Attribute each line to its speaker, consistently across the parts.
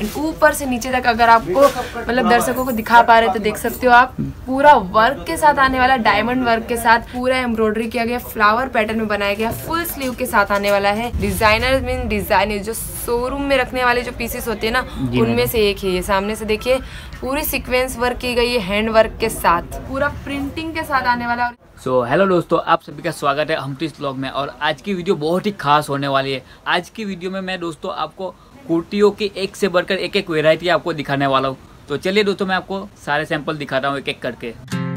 Speaker 1: And ऊपर से नीचे तक अगर आपको मतलब दर्शकों को दिखा पा रहे तो देख सकते हो आप, पूरा वर्क के साथ आने वाला, डायमंड वर्क के साथ पूरा एम्ब्रॉयडरी किया गया, फ्लावर पैटर्न में बनाया गया, फुल स्लीव के साथ आने वाला है। डिजाइनर मीन डिजाइनर जो शोरूम में रखने वाले जो पीसेस होते हैं ना, उनमें से एक है ये। सामने से देखिए पूरी सीक्वेंस वर्क की गई है हैंड वर्क के साथ, पूरा प्रिंटिंग के साथ आने वाला।
Speaker 2: सो हेलो दोस्तों, आप सभी का स्वागत है हमटीज व्लॉग में। और आज की वीडियो बहुत ही खास होने वाली है। आज की वीडियो में मैं दोस्तों आपको कुर्तियों की एक से बढ़कर एक वैरायटी आपको दिखाने वाला हूँ। तो चलिए दोस्तों, मैं आपको सारे सैंपल दिखाता हूँ एक एक करके।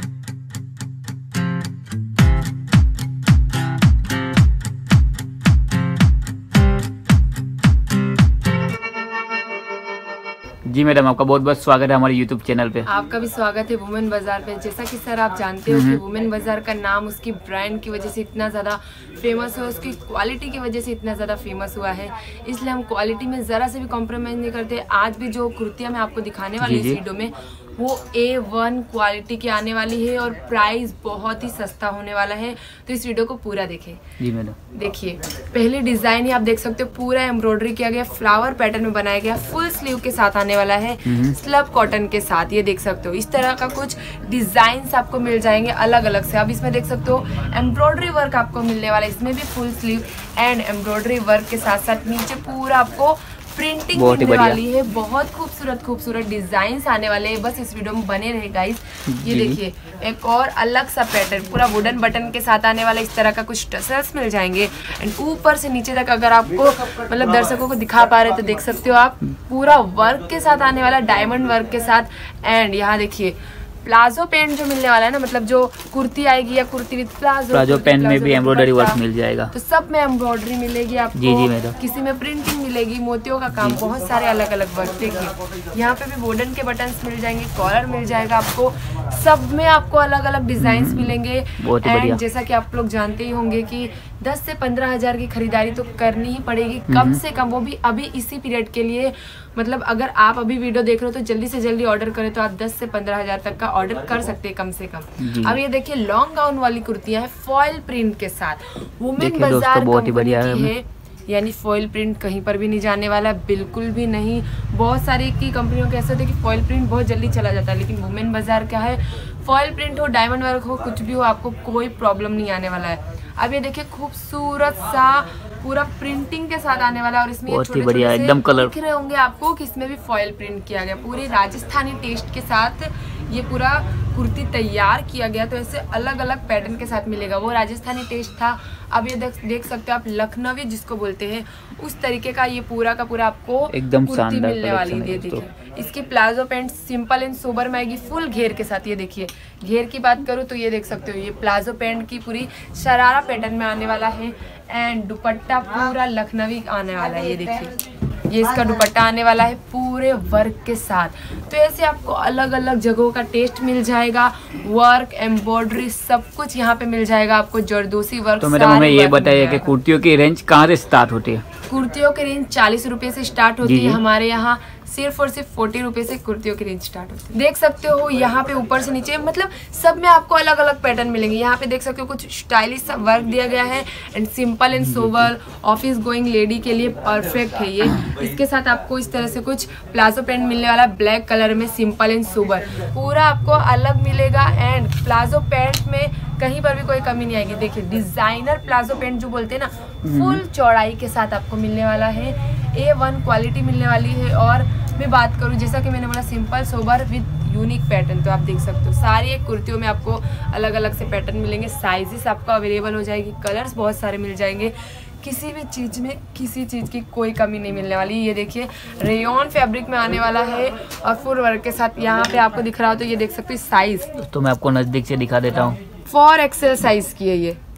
Speaker 2: जी मैडम, आपका बहुत बहुत स्वागत है हमारे यूट्यूब चैनल पे।
Speaker 1: आपका भी स्वागत है वुमेन बाजार पे। जैसा कि सर आप जानते हो कि वुमेन बाजार का नाम उसकी ब्रांड की वजह से इतना ज़्यादा फेमस है, उसकी क्वालिटी की वजह से इतना ज़्यादा फेमस हुआ है। इसलिए हम क्वालिटी में ज़रा से भी कॉम्प्रोमाइज़ नहीं करते। आज भी जो कुर्तियाँ मैं आपको दिखाने वाली हूँ इस वीडियो में, वो A1 क्वालिटी की आने वाली है और प्राइस बहुत ही सस्ता होने वाला है। तो इस वीडियो को पूरा देखें।
Speaker 2: जी मैडम,
Speaker 1: देखिए पहले डिजाइन ही आप देख सकते हो, पूरा एम्ब्रॉयडरी किया गया, फ्लावर पैटर्न में बनाया गया, फुल स्लीव के साथ आने वाला है, स्लब कॉटन के साथ। ये देख सकते हो इस तरह का कुछ डिजाइन आपको मिल जाएंगे अलग अलग से। अब इसमें देख सकते हो एम्ब्रॉयडरी वर्क आपको मिलने वाला है, इसमें भी full sleeve and embroidery work के साथ साथ नीचे पूरा आपको प्रिंटिंग मिलने वाली है। बहुत खूबसूरत डिजाइन आने वाले हैं। बस इस वीडियो में बने रहे गाइस। ये देखिए एक और अलग सा पैटर्न, पूरा वुडन बटन के साथ आने वाला, इस तरह का कुछ टसल्स मिल जाएंगे। एंड ऊपर से नीचे तक अगर आपको मतलब दर्शकों को दिखा पा रहे तो देख सकते हो आप, पूरा वर्क के साथ आने वाला, डायमंड वर्क के साथ। एंड यहाँ देखिए प्लाजो पैंट जो मिलने वाला है ना, मतलब जो कुर्ती आएगी या कुर्ती विद
Speaker 2: प्लाजो पैंट में भी एम्ब्रॉयडरी वर्क मिल जाएगा।
Speaker 1: तो सब में एम्ब्रॉयडरी मिलेगी आपको।
Speaker 2: जी जी मैडम,
Speaker 1: किसी में प्रिंटिंग मिलेगी, मोतियों का काम, बहुत सारे अलग अलग वर्क। देखिए यहाँ पे भी वुडन के बटन्स मिल जाएंगे, कॉलर मिल जाएगा आपको, सब में आपको अलग अलग डिजाइन मिलेंगे। एंड जैसा कि आप लोग जानते ही होंगे कि 10 से 15 हजार की खरीदारी तो करनी ही पड़ेगी कम से कम, वो भी अभी इसी पीरियड के लिए। मतलब अगर आप अभी वीडियो देख रहे हो तो जल्दी से जल्दी ऑर्डर करें तो आप 10 से 15 हजार तक का ऑर्डर कर सकते हैं कम से कम। अब ये देखिए लॉन्ग गाउन वाली कुर्तियां हैं फॉयल प्रिंट के साथ, वुमेन बाजार कंपनी की है। यानी फॉयल प्रिंट कहीं पर भी नहीं जाने वाला, बिल्कुल भी नहीं। बहुत सारी की कंपनियों के ऐसे होते हैं कि फॉयल प्रिंट बहुत जल्दी चला जाता है, लेकिन वुमेन बाजार क्या है, फॉयल प्रिंट हो, डायमंड वर्क हो, कुछ भी हो, आपको कोई प्रॉब्लम नहीं आने वाला है। अब ये देखिए खूबसूरत सा पूरा प्रिंटिंग के साथ आने वाला, और इसमें छोटे-छोटे एकदम कलर दिख रहे होंगे आपको कि इसमें भी फॉयल प्रिंट किया गया, पूरे राजस्थानी टेस्ट के साथ ये पूरा कुर्ती तैयार किया गया। तो ऐसे अलग अलग पैटर्न के साथ मिलेगा। वो राजस्थानी टेस्ट था, अब ये देख सकते हो आप लखनवी जिसको बोलते हैं, उस तरीके का ये पूरा का पूरा आपको
Speaker 2: एकदम
Speaker 1: कुर्ती मिलने वाली है। ये देखिए इसकी palazzo pant simple and sober में आएगी, फुल घेर के साथ। ये देखिए घेर की बात करूँ तो ये देख सकते हो, ये प्लाजो पैंट की पूरी शरारा पैटर्न में आने वाला है। एंड दुपट्टा पूरा लखनवी आने वाला है। ये देखिए ये इसका दुपट्टा आने वाला है पूरे वर्क के साथ। तो ऐसे आपको अलग अलग जगहों का टेस्ट मिल जाएगा, वर्क एम्ब्रॉयडरी सब कुछ यहाँ पे मिल जाएगा आपको, जरदोसी वर्क।
Speaker 2: तो मैडम हमें ये बताइए कि कुर्तियों की रेंज कहाँ से स्टार्ट होती है?
Speaker 1: कुर्तियों की रेंज 40 रुपए से स्टार्ट होती है हमारे यहाँ। सिर्फ और सिर्फ 40 रुपए से कुर्तियों की रेंज स्टार्ट होती है। देख सकते हो यहाँ पे ऊपर से नीचे मतलब सब में आपको अलग अलग पैटर्न मिलेंगे। यहाँ पे देख सकते हो कुछ स्टाइलिश सा वर्क दिया गया है and simple and sober office going lady के लिए परफेक्ट है ये। इसके साथ आपको इस तरह से कुछ प्लाजो पैंट मिलने वाला, ब्लैक कलर में, सिंपल एंड सोबर, पूरा आपको अलग मिलेगा। एंड प्लाजो पैंट में कहीं पर भी कोई कमी नहीं आएगी। देखिए डिजाइनर प्लाजो पैंट जो बोलते हैं ना, फुल चौड़ाई के साथ आपको मिलने वाला है, A1 क्वालिटी मिलने वाली है। और मैं बात करूं जैसा कि मैंने बोला simple sober with unique pattern, तो आप देख सकते हो सारी एक कुर्तियों में आपको अलग अलग से पैटर्न मिलेंगे, साइजेस आपको अवेलेबल हो जाएगी, कलर्स बहुत सारे मिल जाएंगे। किसी भी चीज़ में किसी चीज़ की कोई कमी नहीं मिलने वाली। ये देखिए रेयॉन फैब्रिक में आने वाला है और फुल वर्क के साथ। यहाँ पे आपको दिख रहा हो तो ये देख सकते हो साइज,
Speaker 2: तो मैं आपको नजदीक से दिखा देता हूँ।
Speaker 1: 4XL साइज की है ये,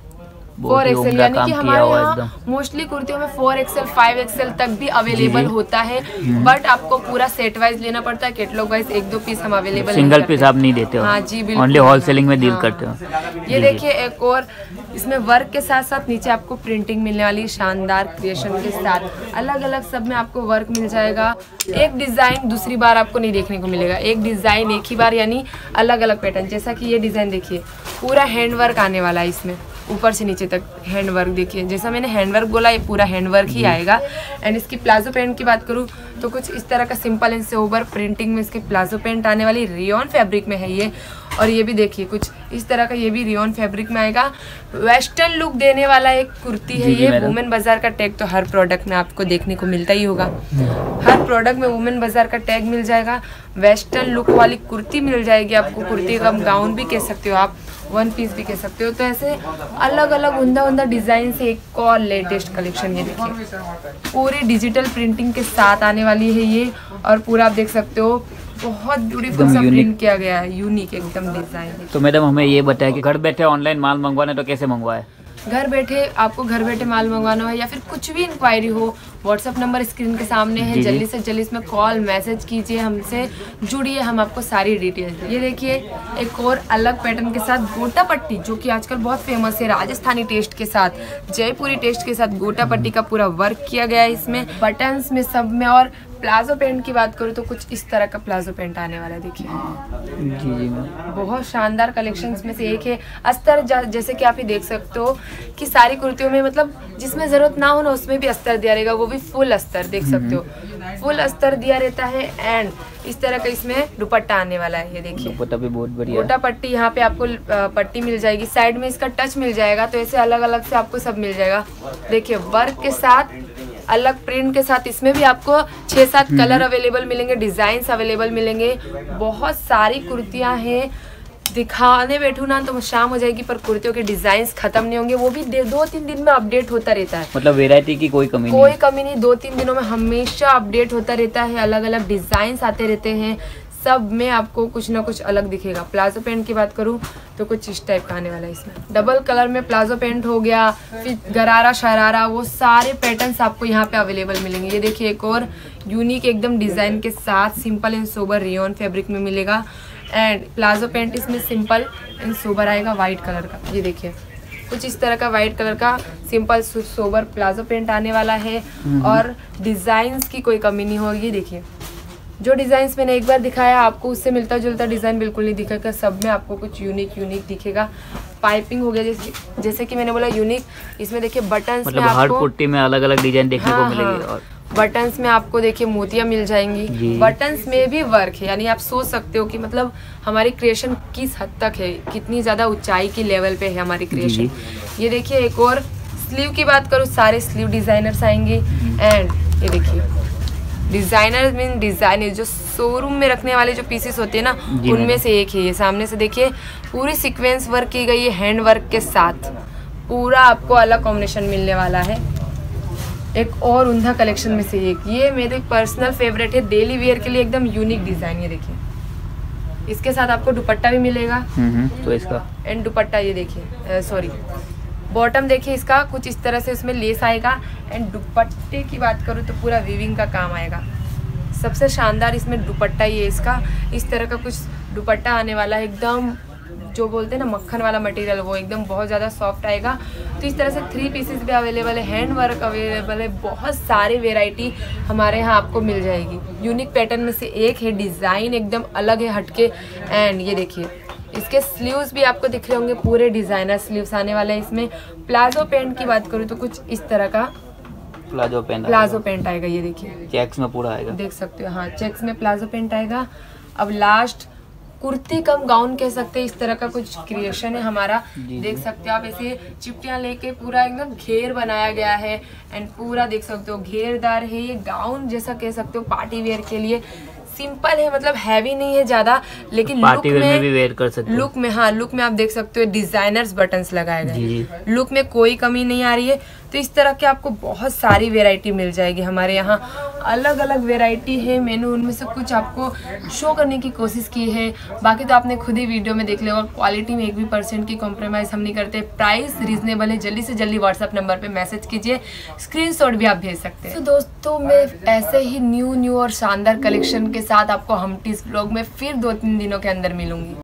Speaker 1: 4XL, यानी कि हमारे यहाँ मोस्टली कुर्तियों में 4XL 5XL तक भी अवेलेबल होता है। बट आपको पूरा सेट वाइज लेना पड़ता है, कैटलॉग वाइज 1-2 पीस हम अवेलेबल,
Speaker 2: सिंगल पीस आप नहीं देते हो?
Speaker 1: हाँ जी बिल्कुल,
Speaker 2: ओनली होलसेलिंग में डील करते हो।
Speaker 1: ये देखिए एक और इसमें वर्क के साथ साथ नीचे आपको प्रिंटिंग मिलने वाली, शानदार क्रिएशन के साथ अलग अलग सब में आपको वर्क मिल जाएगा। एक डिजाइन दूसरी बार आपको नहीं देखने को मिलेगा, एक डिजाइन एक ही बार, यानी अलग अलग पैटर्न। जैसा कि ये डिजाइन देखिए पूरा हैंड वर्क आने वाला है इसमें, ऊपर से नीचे तक हैंडवर्क देखिए, जैसा मैंने हैंडवर्क बोला ये पूरा हैंडवर्क ही आएगा। एंड इसकी प्लाजो पैंट की बात करूँ तो कुछ इस तरह का सिंपल एंड सोबर प्रिंटिंग में इसकी प्लाजो पैंट आने वाली, रेयॉन फैब्रिक में है ये। और ये भी देखिए कुछ इस तरह का, ये भी रेयॉन फैब्रिक में आएगा। वेस्टर्न लुक देने वाला एक कुर्ती है ये। वुमेन बाजार का टैग तो हर प्रोडक्ट में आपको देखने को मिलता ही होगा, हर प्रोडक्ट में वुमेन बाजार का टैग मिल जाएगा। वेस्टर्न लुक वाली कुर्ती मिल जाएगी आपको, कुर्ती का गाउन भी कह सकते हो आप, वन पीस भी कह सकते हो। तो ऐसे अलग अलग उमदा डिजाइन से एक और लेटेस्ट कलेक्शन ये देखिए, पूरी डिजिटल प्रिंटिंग के साथ आने वाली है ये। और पूरा आप देख सकते हो बहुत ब्यूटीफुल सा प्रिंट किया गया है, यूनिक एकदम डिजाइन।
Speaker 2: तो मैडम हमें ये बताया कि घर बैठे ऑनलाइन माल मंगवाना तो कैसे मंगवाए?
Speaker 1: घर बैठे आपको घर बैठे माल मंगवाना हो या फिर कुछ भी इंक्वायरी हो, व्हाट्सअप नंबर स्क्रीन के सामने है, जल्दी से जल्दी इसमें कॉल मैसेज कीजिए, हमसे जुड़िए, हम आपको सारी डिटेल्स। ये देखिए एक और अलग पैटर्न के साथ गोटा पट्टी, जो कि आजकल बहुत फेमस है, राजस्थानी टेस्ट के साथ, जयपुरी टेस्ट के साथ गोटा पट्टी का पूरा वर्क किया गया है इसमें, बटन्स में, सब में। और प्लाजो पैंट की बात करूँ तो कुछ इस तरह का प्लाजो पैंट आने वाला है देखिए।
Speaker 2: जी
Speaker 1: बहुत शानदार कलेक्शंस में से एक है। अस्तर जैसे कि आप ही देख सकते हो कि सारी कुर्तियों में मतलब जिसमें जरूरत ना हो ना उसमें भी अस्तर दिया रहेगा, वो भी फुल अस्तर देख सकते हो, फुल अस्तर दिया रहता है। एंड इस तरह का इसमें दुपट्टा आने वाला है, ये देखिए
Speaker 2: दुपट्टा भी बहुत बढ़िया,
Speaker 1: गोटा पट्टी, यहाँ पे आपको पट्टी मिल जाएगी, साइड में इसका टच मिल जाएगा। तो ऐसे अलग अलग से आपको सब मिल जाएगा। देखिए वर्क के साथ, अलग प्रिंट के साथ, इसमें भी आपको 6-7 कलर अवेलेबल मिलेंगे, डिजाइन्स अवेलेबल मिलेंगे। बहुत सारी कुर्तियां हैं, दिखाने बैठू ना तो शाम हो जाएगी, पर कुर्तियों के डिजाइन्स खत्म नहीं होंगे, वो भी 2-3 दिन में अपडेट होता रहता है।
Speaker 2: मतलब वैरायटी की कोई कमी
Speaker 1: नहीं, 2-3 दिनों में हमेशा अपडेट होता रहता है, अलग अलग डिजाइन्स आते रहते हैं, सब में आपको कुछ ना कुछ अलग दिखेगा। प्लाजो पैंट की बात करूं तो कुछ इस टाइप का आने वाला है इसमें, डबल कलर में प्लाजो पैंट हो गया, फिर गरारा शरारा, वो सारे पैटर्न्स आपको यहाँ पे अवेलेबल मिलेंगे। ये देखिए एक और यूनिक एकदम डिजाइन के साथ simple and sober rayon fabric में मिलेगा। एंड प्लाजो पैंट इसमें सिंपल एंड सोबर आएगा वाइट कलर का, ये देखिए कुछ इस तरह का वाइट कलर का सिंपल सोबर प्लाजो पैंट आने वाला है। और डिजाइन्स की कोई कमी नहीं होगी। देखिए जो डिजाइन्स मैंने एक बार दिखाया आपको उससे मिलता जुलता डिजाइन बिल्कुल नहीं दिखेगा, सब में आपको कुछ यूनिक दिखेगा। पाइपिंग हो गया जैसे कि मैंने बोला यूनिक, इसमें देखिए बटन्स
Speaker 2: मतलब
Speaker 1: में
Speaker 2: हर कुर्ती में अलग अलग डिजाइन देखने को मिलेगी। और
Speaker 1: बटन्स में आपको देखिए मोतियां मिल जाएंगी, बटन्स में भी वर्क है, यानी आप सोच सकते हो कि मतलब हमारी क्रिएशन किस हद तक है, कितनी ज्यादा ऊंचाई की लेवल पे है हमारी क्रिएशन। ये देखिए एक और स्लीव की बात करूँ, सारे स्लीव डिजाइनर्स आएंगे। एंड ये देखिए डिजाइनर मीन डिजाइनर, जो शोरूम में रखने वाले जो पीसेस होते हैं ना उनमें से एक है ये। सामने से देखिए पूरी सीक्वेंस वर्क की गई है हैंड वर्क के साथ, पूरा आपको अलग कॉम्बिनेशन मिलने वाला है। एक और उंधा कलेक्शन में से एक, ये मेरे पर्सनल फेवरेट है, डेली वेयर के लिए एकदम यूनिक डिजाइन। ये देखिए इसके साथ आपको दुपट्टा भी मिलेगा।
Speaker 2: तो इसका
Speaker 1: एंड दुपट्टा ये देखिए, सॉरी बॉटम देखिए इसका कुछ इस तरह से उसमें लेस आएगा। एंड दुपट्टे की बात करूँ तो पूरा वीविंग का काम आएगा। सबसे शानदार इसमें दुपट्टा ये इसका इस तरह का कुछ दुपट्टा आने वाला है, एकदम जो बोलते हैं ना मक्खन वाला मटेरियल, वो एकदम बहुत ज़्यादा सॉफ्ट आएगा। तो इस तरह से 3 पीसेस भी अवेलेबल है, हैंड वर्क अवेलेबल है, बहुत सारे वेराइटी हमारे यहाँ आपको मिल जाएगी। यूनिक पैटर्न में से एक है, डिज़ाइन एकदम अलग है हटके। एंड ये देखिए इसके स्लीव्स भी आपको दिख रहे होंगे, पूरे डिजाइनर स्लीव्स आने वाले हैं इसमें। प्लाजो पैंट की बात करूँ तो कुछ इस तरह का प्लाजो पैंट आएगा। ये देखिए
Speaker 2: चेक्स में पूरा आएगा,
Speaker 1: देख सकते हो। हाँ चेक्स में प्लाजो पैंट आएगा। अब लास्ट कुर्ती कम गाउन कह सकते हैं, इस तरह का कुछ क्रिएशन है हमारा। देख सकते हो आप, ऐसे चिपटियां लेके पूरा एकदम घेर बनाया गया है। एंड पूरा देख सकते हो घेरदार है, ये गाउन जैसा कह सकते हो, पार्टी वेयर के लिए सिंपल है, मतलब हैवी नहीं है ज्यादा, लेकिन
Speaker 2: पार्टी वेयर में भी वेयर कर सकते हो।
Speaker 1: लुक में, हाँ लुक में आप देख सकते हो डिजाइनर्स बटन्स लगाए गए, लुक में कोई कमी नहीं आ रही है। तो इस तरह के आपको बहुत सारी वेराइटी मिल जाएगी हमारे यहाँ, अलग अलग वेराइटी है। मैंने उनमें से कुछ आपको शो करने की कोशिश की है, बाकी तो आपने खुद ही वीडियो में देख लिया। और क्वालिटी में 1% की कॉम्प्रोमाइज़ हम नहीं करते, प्राइस रीजनेबल है। जल्दी से जल्दी व्हाट्सअप नंबर पे मैसेज कीजिए, स्क्रीनशॉट भी आप भेज सकते हैं। तो दोस्तों मैं ऐसे ही न्यू और शानदार कलेक्शन के साथ आपको हमटीज व्लॉग में फिर 2-3 दिनों के अंदर मिलूंगी।